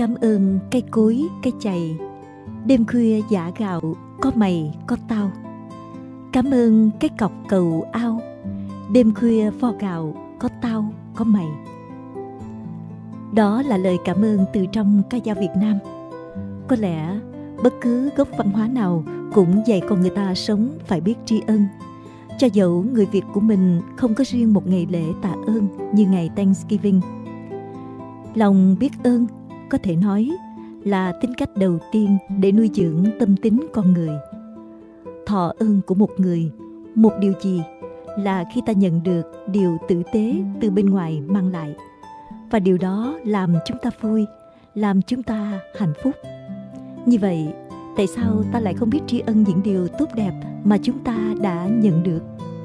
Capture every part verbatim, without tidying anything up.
Cảm ơn cây cối, cây chày, đêm khuya giã gạo, có mày, có tao. Cảm ơn cái cọc cầu ao, đêm khuya vo gạo, có tao, có mày. Đó là lời cảm ơn từ trong ca dao Việt Nam. Có lẽ bất cứ gốc văn hóa nào cũng dạy con người ta sống phải biết tri ân. Cho dẫu người Việt của mình không có riêng một ngày lễ tạ ơn như ngày Thanksgiving. Lòng biết ơn có thể nói là tính cách đầu tiên để nuôi dưỡng tâm tính con người. Thọ ơn của một người, một điều gì là khi ta nhận được điều tử tế từ bên ngoài mang lại. Và điều đó làm chúng ta vui, làm chúng ta hạnh phúc. Như vậy, tại sao ta lại không biết tri ân những điều tốt đẹp mà chúng ta đã nhận được?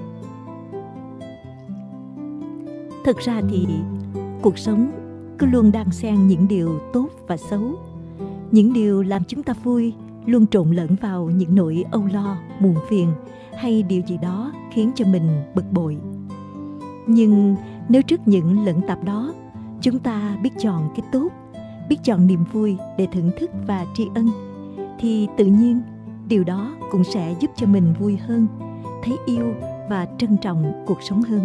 Thực ra thì cuộc sống cứ luôn đan xen những điều tốt và xấu. Những điều làm chúng ta vui luôn trộn lẫn vào những nỗi âu lo, muộn phiền hay điều gì đó khiến cho mình bực bội. Nhưng nếu trước những lẫn tạp đó, chúng ta biết chọn cái tốt, biết chọn niềm vui để thưởng thức và tri ân, thì tự nhiên điều đó cũng sẽ giúp cho mình vui hơn, thấy yêu và trân trọng cuộc sống hơn.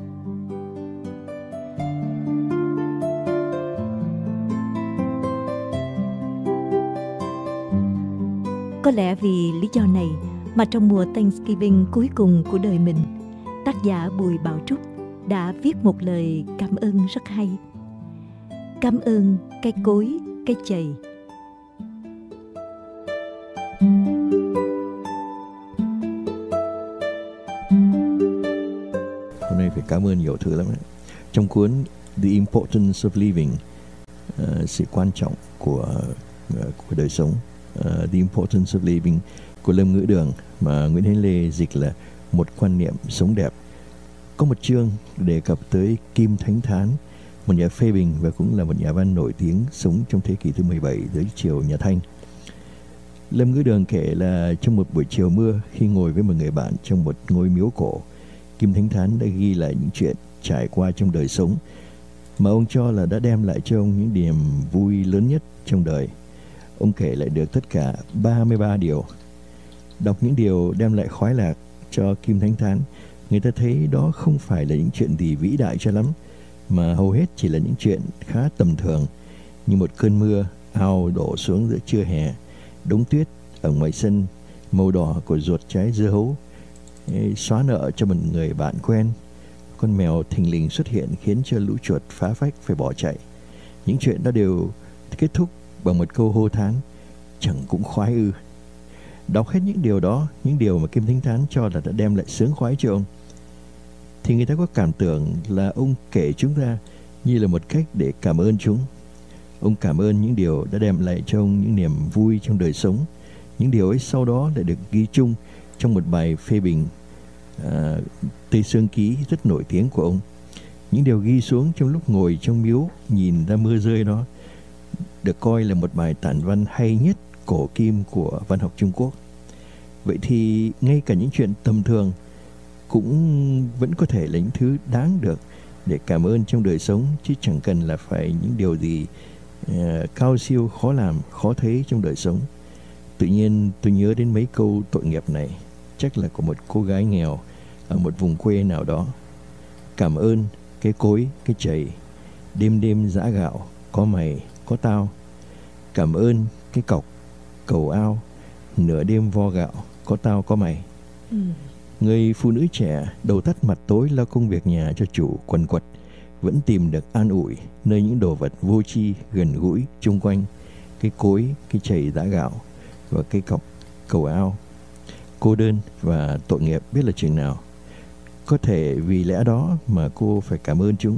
Có lẽ vì lý do này mà trong mùa Thanksgiving cuối cùng của đời mình, tác giả Bùi Bảo Trúc đã viết một lời cảm ơn rất hay. Cảm ơn cây cối, cây chày. Hôm nay phải cảm ơn nhiều thứ lắm đấy. Trong cuốn The Importance of Living, uh, sự quan trọng của, uh, của đời sống, uh, The Importance of Living của Lâm Ngữ Đường, mà Nguyễn Hến Lê dịch là một quan niệm sống đẹp, có một chương đề cập tới Kim Thánh Thán, một nhà phê bình và cũng là một nhà văn nổi tiếng sống trong thế kỷ thứ mười bảy dưới triều nhà Thanh. Lâm Ngữ Đường kể là trong một buổi chiều mưa, khi ngồi với một người bạn trong một ngôi miếu cổ, Kim Thánh Thán đã ghi lại những chuyện trải qua trong đời sống mà ông cho là đã đem lại cho ông những niềm vui lớn nhất trong đời. Ông kể lại được tất cả ba mươi ba điều. Đọc những điều đem lại khoái lạc cho Kim Thánh Thán, người ta thấy đó không phải là những chuyện gì vĩ đại cho lắm, mà hầu hết chỉ là những chuyện khá tầm thường, như một cơn mưa, ao đổ xuống giữa trưa hè, đống tuyết ở ngoài sân, màu đỏ của ruột trái dưa hấu, xóa nợ cho một người bạn quen, con mèo thình lình xuất hiện khiến cho lũ chuột phá phách phải bỏ chạy. Những chuyện đó đều kết thúc bằng một câu hô thán: chẳng cũng khoái ư. Đọc hết những điều đó, những điều mà Kim Thánh Thán cho là đã đem lại sướng khoái cho ông, thì người ta có cảm tưởng là ông kể chúng ta như là một cách để cảm ơn chúng. Ông cảm ơn những điều đã đem lại cho ông những niềm vui trong đời sống. Những điều ấy sau đó lại được ghi chung trong một bài phê bình à, Tây Sương Ký rất nổi tiếng của ông. Những điều ghi xuống trong lúc ngồi trong miếu nhìn ra mưa rơi đó được coi là một bài tản văn hay nhất cổ kim của văn học Trung Quốc. Vậy thì ngay cả những chuyện tầm thường cũng vẫn có thể là những thứ đáng được để cảm ơn trong đời sống, chứ chẳng cần là phải những điều gì uh, cao siêu, khó làm, khó thấy trong đời sống. Tự nhiên tôi nhớ đến mấy câu tội nghiệp này, chắc là của một cô gái nghèo ở một vùng quê nào đó. Cảm ơn cái cối, cái chày, đêm đêm giã gạo, có mày, có tao. Cảm ơn cái cọc, cầu ao, nửa đêm vo gạo, có tao, có mày. Ừ. Người phụ nữ trẻ đầu tắt mặt tối lo công việc nhà cho chủ quần quật vẫn tìm được an ủi nơi những đồ vật vô tri gần gũi chung quanh, cái cối, cái chày giã gạo và cái cọc cầu ao. Cô đơn và tội nghiệp biết là chừng nào. Có thể vì lẽ đó mà cô phải cảm ơn chúng.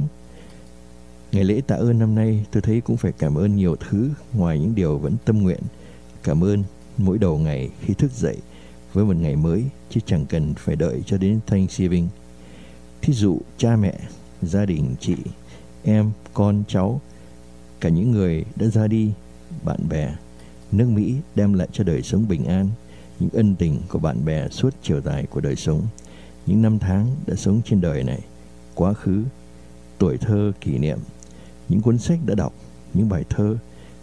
Ngày lễ tạ ơn năm nay tôi thấy cũng phải cảm ơn nhiều thứ ngoài những điều vẫn tâm nguyện. Cảm ơn mỗi đầu ngày khi thức dậy với một ngày mới, chứ chẳng cần phải đợi cho đến Thanksgiving. Thí dụ cha mẹ, gia đình chị, em, con, cháu, cả những người đã ra đi, bạn bè. Nước Mỹ đem lại cho đời sống bình an, những ân tình của bạn bè suốt chiều dài của đời sống, những năm tháng đã sống trên đời này, quá khứ, tuổi thơ kỷ niệm, những cuốn sách đã đọc, những bài thơ,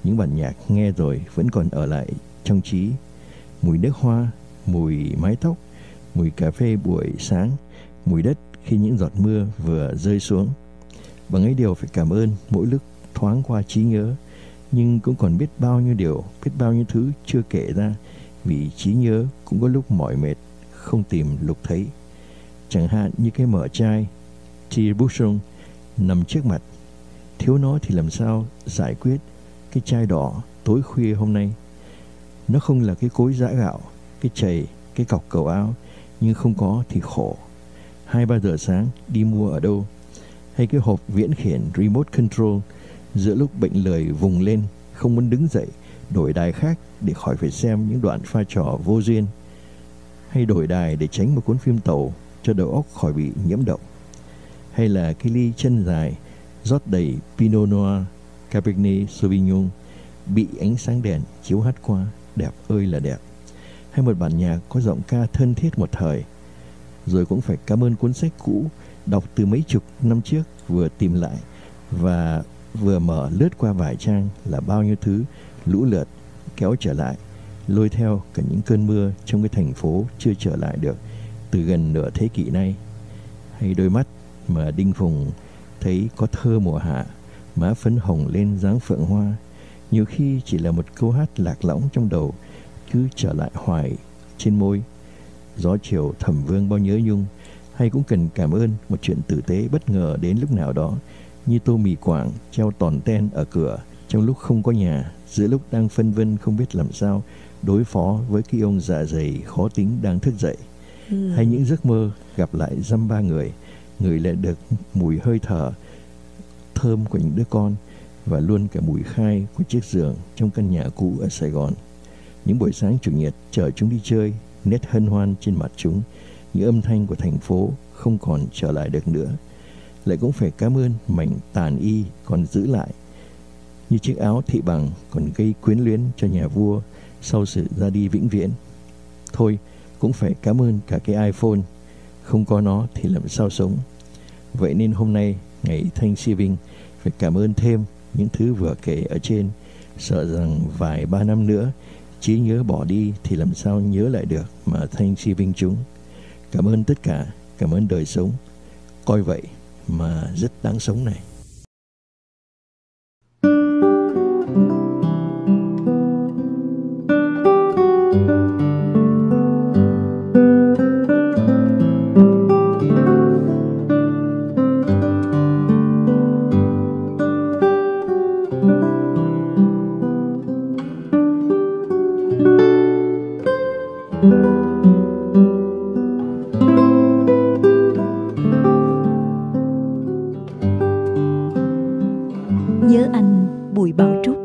những bản nhạc nghe rồi vẫn còn ở lại trong trí. Mùi nước hoa, mùi mái tóc, mùi cà phê buổi sáng, mùi đất khi những giọt mưa vừa rơi xuống. Bằng ấy điều phải cảm ơn mỗi lúc thoáng qua trí nhớ, nhưng cũng còn biết bao nhiêu điều, biết bao nhiêu thứ chưa kể ra, vì trí nhớ cũng có lúc mỏi mệt, không tìm lục thấy. Chẳng hạn như cái mở chai Tirbushon nằm trước mặt, thiếu nó thì làm sao giải quyết cái chai đỏ tối khuya hôm nay. Nó không là cái cối giã gạo, cái chày, cái cọc cầu áo, nhưng không có thì khổ. Hai ba giờ sáng đi mua ở đâu? Hay cái hộp viễn khiển remote control giữa lúc bệnh lười vùng lên, không muốn đứng dậy, đổi đài khác để khỏi phải xem những đoạn pha trò vô duyên, hay đổi đài để tránh một cuốn phim tàu cho đầu óc khỏi bị nhiễm độc, hay là cái ly chân dài rót đầy Pinot Noir, Cabernet Sauvignon bị ánh sáng đèn chiếu hắt qua, đẹp ơi là đẹp, hay một bản nhạc có giọng ca thân thiết một thời. Rồi cũng phải cảm ơn cuốn sách cũ đọc từ mấy chục năm trước vừa tìm lại và vừa mở lướt qua vài trang là bao nhiêu thứ lũ lượt kéo trở lại, lôi theo cả những cơn mưa trong cái thành phố chưa trở lại được từ gần nửa thế kỷ nay. Hay đôi mắt mà Đinh Phùng thấy có thơ mùa hạ, má phấn hồng lên dáng phượng hoa, nhiều khi chỉ là một câu hát lạc lõng trong đầu cứ trở lại hoài trên môi. Gió chiều thầm vương bao nhớ nhung. Hay cũng cần cảm ơn một chuyện tử tế bất ngờ đến lúc nào đó, như tô mì Quảng treo tòn ten ở cửa trong lúc không có nhà, giữa lúc đang phân vân không biết làm sao đối phó với cái ông dạ dày khó tính đang thức dậy. ừ. Hay những giấc mơ gặp lại dăm ba người, người lại được mùi hơi thở thơm của những đứa con, và luôn cả mùi khai của chiếc giường trong căn nhà cũ ở Sài Gòn. Những buổi sáng chủ nhật chở chúng đi chơi, nét hân hoan trên mặt chúng, những âm thanh của thành phố không còn trở lại được nữa. Lại cũng phải cảm ơn mảnh tàn y còn giữ lại, như chiếc áo thị bằng còn gây quyến luyến cho nhà vua sau sự ra đi vĩnh viễn. Thôi, cũng phải cảm ơn cả cái iPhone, không có nó thì làm sao sống. Vậy nên hôm nay, ngày Thanksgiving, phải cảm ơn thêm những thứ vừa kể ở trên, sợ rằng vài ba năm nữa trí nhớ bỏ đi thì làm sao nhớ lại được mà Thanksgiving chúng. Cảm ơn tất cả, cảm ơn đời sống, coi vậy mà rất đáng sống này. Nhớ anh Bùi Bảo Trúc.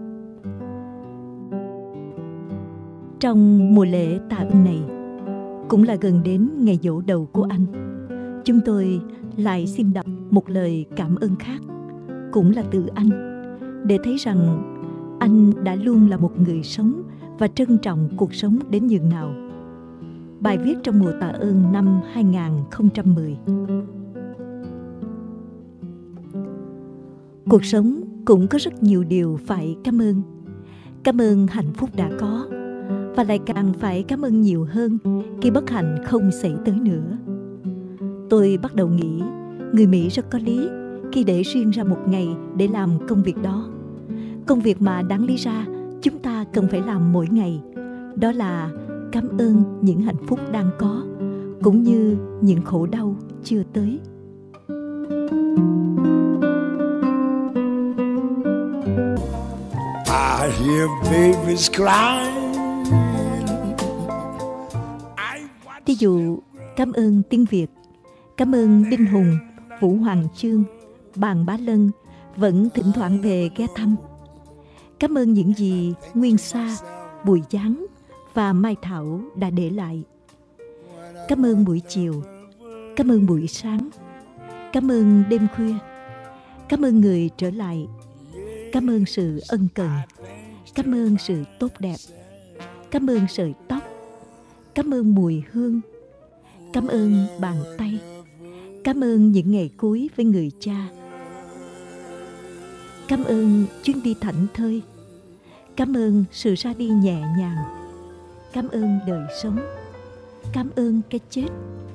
Trong mùa lễ tạ ơn này, cũng là gần đến ngày giỗ đầu của anh, chúng tôi lại xin đọc một lời cảm ơn khác, cũng là từ anh, để thấy rằng anh đã luôn là một người sống và trân trọng cuộc sống đến nhường nào. Bài viết trong mùa tạ ơn năm hai không một không. Cuộc sống cũng có rất nhiều điều phải cảm ơn. Cảm ơn hạnh phúc đã có, và lại càng phải cảm ơn nhiều hơn khi bất hạnh không xảy tới nữa. Tôi bắt đầu nghĩ người Mỹ rất có lý khi để riêng ra một ngày để làm công việc đó. Công việc mà đáng lý ra chúng ta cần phải làm mỗi ngày, đó là cảm ơn những hạnh phúc đang có, cũng như những khổ đau chưa tới. I hear babies crying. Ví dụ, cảm ơn tiếng Việt, cảm ơn Đinh Hùng, Vũ Hoàng Chương, Bàn Bá Lân vẫn thỉnh thoảng về ghé thăm. Cảm ơn những gì Nguyên Sa, Bùi Giáng và Mai Thảo đã để lại. Cảm ơn buổi chiều, cảm ơn buổi sáng, cảm ơn đêm khuya, cảm ơn người trở lại, cảm ơn sự ân cần, cảm ơn sự tốt đẹp, cảm ơn sợi tóc, cảm ơn mùi hương, cảm ơn bàn tay, cảm ơn những ngày cuối với người cha, cảm ơn chuyến đi thảnh thơi, Cảm ơn sự ra đi nhẹ nhàng. Cảm ơn đời sống. Cảm ơn cái chết.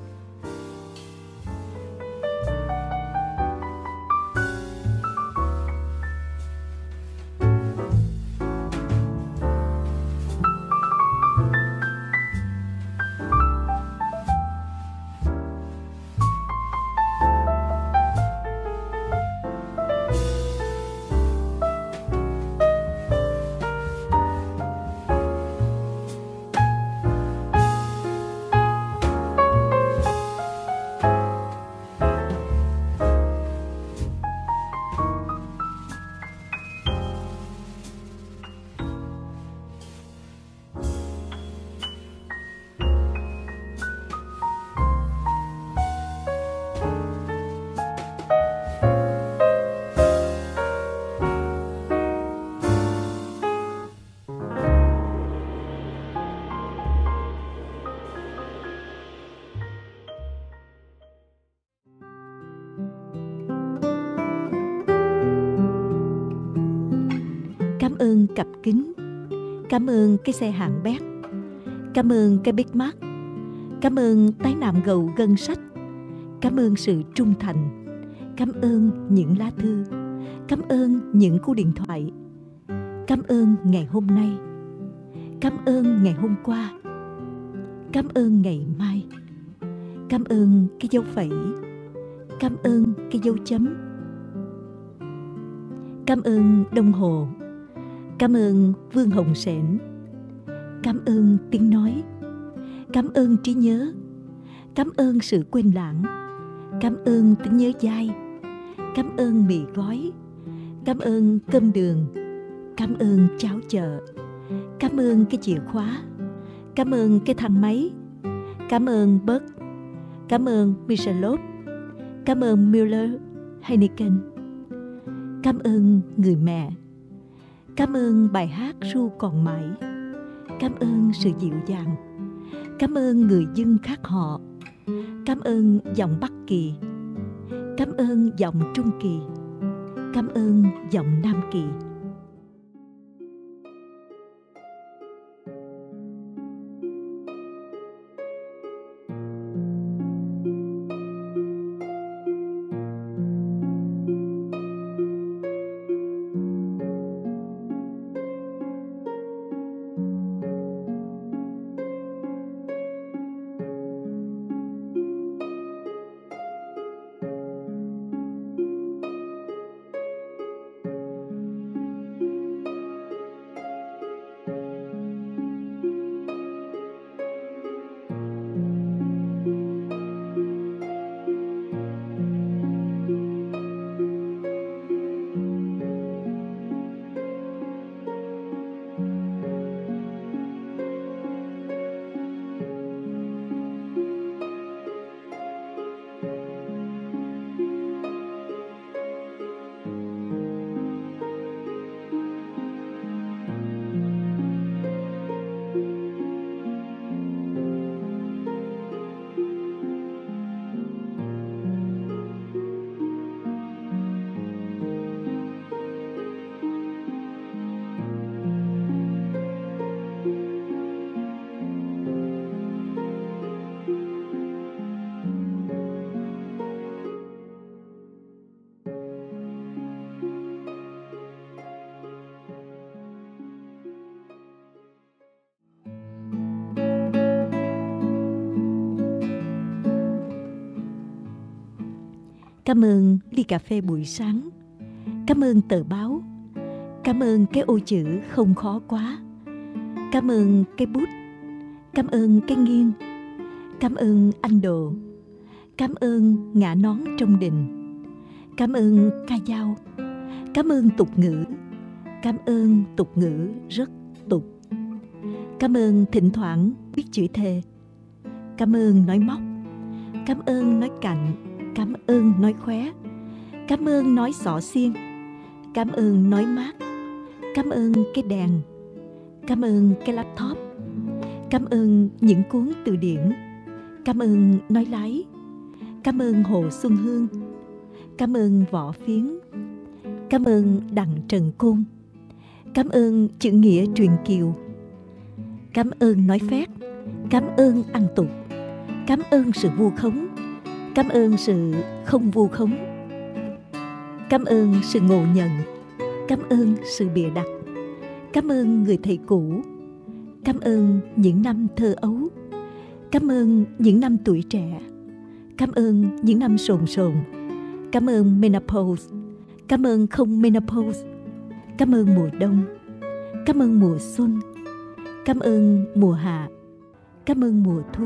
Cảm ơn cặp kính. Cảm ơn cái xe hạng bét. Cảm ơn cái Big Mac. Cảm ơn tái nạm gầu gân sách. Cảm ơn sự trung thành. Cảm ơn những lá thư. Cảm ơn những cú điện thoại. Cảm ơn ngày hôm nay. Cảm ơn ngày hôm qua. Cảm ơn ngày mai. Cảm ơn cái dấu phẩy. Cảm ơn cái dấu chấm. Cảm ơn đồng hồ. Cảm ơn Vương Hồng Sển. Cảm ơn tiếng nói. Cảm ơn trí nhớ. Cảm ơn sự quên lãng. Cảm ơn tính nhớ dai. Cảm ơn mì gói. Cảm ơn cơm đường. Cảm ơn cháo chợ. Cảm ơn cái chìa khóa. Cảm ơn cái thang máy. Cảm ơn Bert. Cảm ơn Michelob. Cảm ơn Miller Heineken. Cảm ơn người mẹ. Cảm ơn bài hát ru còn mãi. Cảm ơn sự dịu dàng. Cảm ơn người dân khác họ. Cảm ơn giọng Bắc Kỳ. Cảm ơn giọng Trung Kỳ. Cảm ơn giọng Nam Kỳ. Cảm ơn ly cà phê buổi sáng. Cảm ơn tờ báo. Cảm ơn cái ô chữ không khó quá. Cảm ơn cái bút. Cảm ơn cái nghiêng. Cảm ơn anh Đồ. Cảm ơn ngã nón trong đình. Cảm ơn ca dao. Cảm ơn tục ngữ. Cảm ơn tục ngữ rất tục. Cảm ơn thỉnh thoảng biết chửi thề. Cảm ơn nói móc. Cảm ơn nói cạnh. Cảm ơn nói khóe. Cảm ơn nói xỏ xiên. Cảm ơn nói mát. Cảm ơn cái đèn. Cảm ơn cái laptop. Cảm ơn những cuốn từ điển. Cảm ơn nói lái. Cảm ơn Hồ Xuân Hương. Cảm ơn Võ Phiến. Cảm ơn Đặng Trần Côn. Cảm ơn chữ nghĩa truyền kiều. Cảm ơn nói phét. Cảm ơn ăn tục. Cảm ơn sự vu khống. Cảm ơn sự không vu khống. Cảm ơn sự ngộ nhận. Cảm ơn sự bịa đặt. Cảm ơn người thầy cũ. Cảm ơn những năm thơ ấu. Cảm ơn những năm tuổi trẻ. Cảm ơn những năm sồn sồn. Cảm ơn menopause. Cảm ơn không menopause. Cảm ơn mùa đông. Cảm ơn mùa xuân. Cảm ơn mùa hạ. Cảm ơn mùa thu.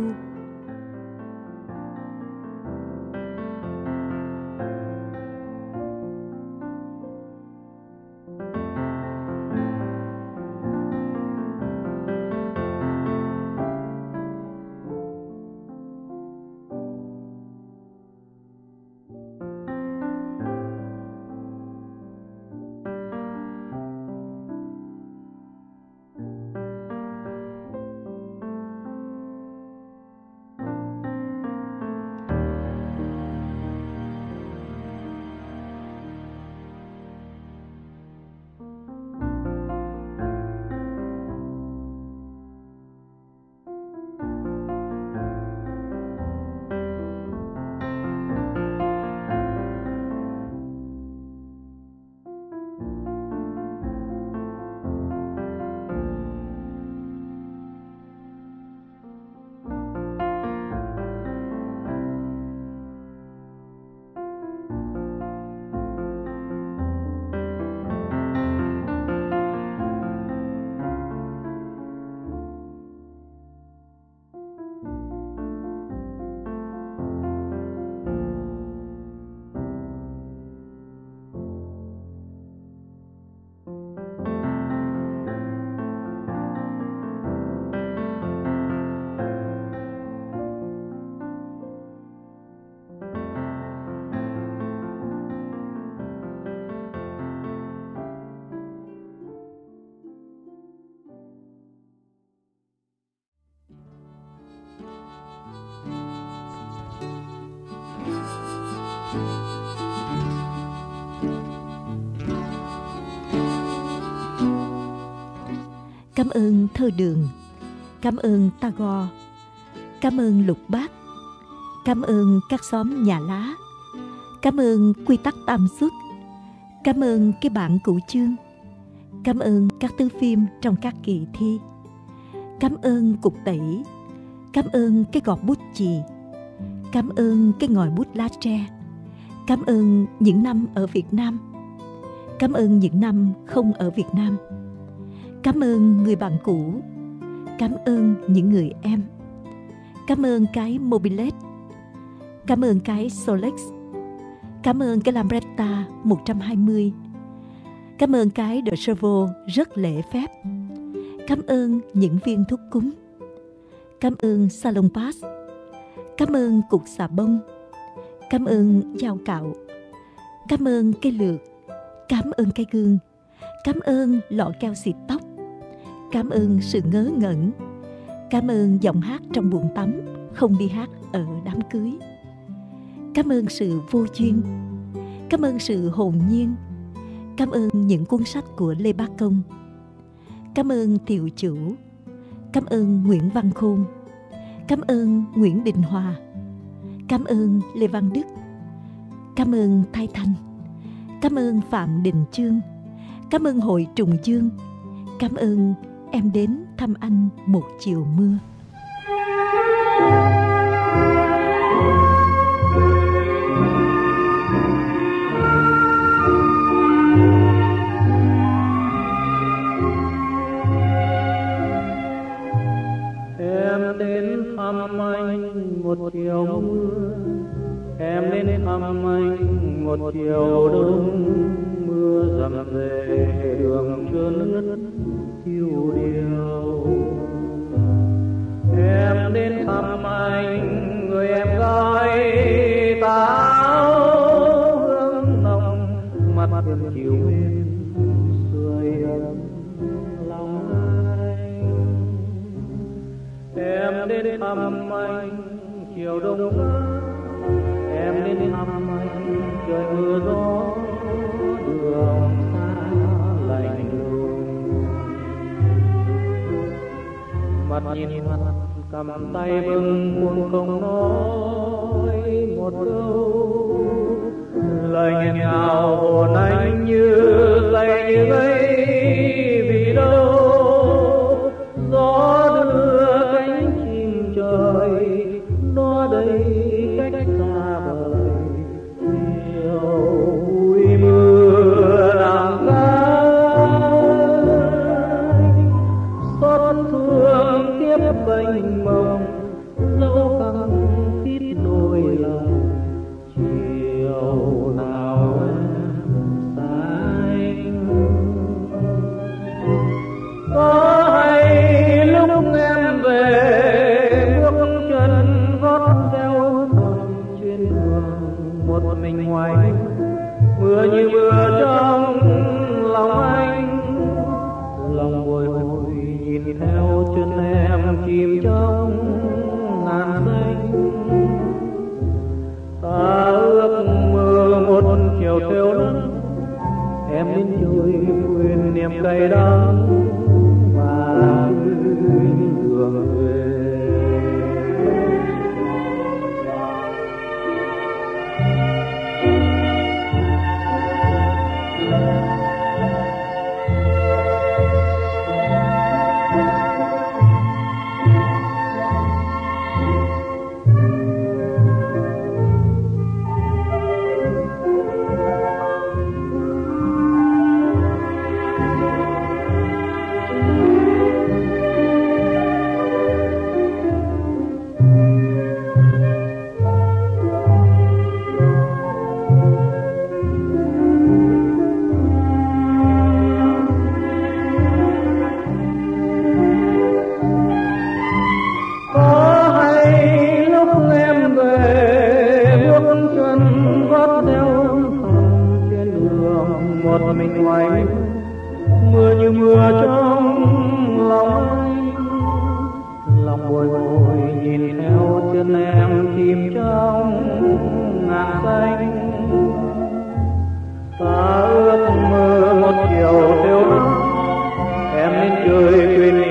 Cảm ơn thơ đường. Cảm ơn Tagore. Cảm ơn Lục Bát. Cảm ơn các xóm nhà lá. Cảm ơn quy tắc tam xuất. Cảm ơn cái bản cửu chương. Cảm ơn các tứ phim trong các kỳ thi. Cảm ơn cục tẩy. Cảm ơn cái gọt bút chì. Cảm ơn cái ngòi bút lá tre. Cảm ơn những năm ở Việt Nam. Cảm ơn những năm không ở Việt Nam. Cảm ơn người bạn cũ. Cảm ơn những người em. Cảm ơn cái Mobilet. Cảm ơn cái Solex. Cảm ơn cái Lambretta một trăm hai mươi. Cảm ơn cái De Chevaux rất lễ phép. Cảm ơn những viên thuốc cúng. Cảm ơn Salon Pass. Cảm ơn cục xà bông. Cảm ơn dao cạo. Cảm ơn cái lược. Cảm ơn cái gương. Cảm ơn lọ keo xịt tóc. Cảm ơn sự ngớ ngẩn. Cảm ơn giọng hát trong buồng tắm, không đi hát ở đám cưới. Cảm ơn sự vô duyên. Cảm ơn sự hồn nhiên. Cảm ơn những cuốn sách của Lê Bá Công. Cảm ơn Thiệu Chủ. Cảm ơn Nguyễn Văn Khôn. Cảm ơn Nguyễn Đình Hòa. Cảm ơn Lê Văn Đức. Cảm ơn Thái Thanh. Cảm ơn Phạm Đình Chương. Cảm ơn Hội Trùng Dương. Cảm ơn em đến thăm anh một chiều mưa. Em đến thăm anh một chiều mưa. Em đến thăm anh một chiều đông. Mưa rầm rề đường trơn ướt chiều điều. Em đến thăm anh người em gái táo hương nồng. Mặt em chiều bên sưởi ấm lòng anh. Em đến thăm anh chiều đông. Em đến thăm anh trời mưa gió đường xa lạnh lùng. nhìn mặt cầm tay bưng buồn không nói một câu, lời nghẹn ngào hồn anh như lay như vây vì đâu gió đưa cánh chim trời nó đây cách xa vời, chiều vui mưa làm cánh xót thương tiếp mênh mông dẫu căng tít đôi lòng, chiều nào em xa anh. Có hay lúc em về bước chân gót theo thầm trên đường một mình ngoài mưa như mưa trong lòng anh, lòng bồi hồi nhìn theo chân em chìm trong ngàn xanh. Ta ước mơ một chiều theo nắng em đến trôi quên niềm cay đắng và đường về. Một mình ngoài mưa như mưa trong lòng anh, lòng bồi hồi nhìn theo chân em chìm trong ngàn xanh. Ta ước mơ một chiều theo nắng em lên trời quên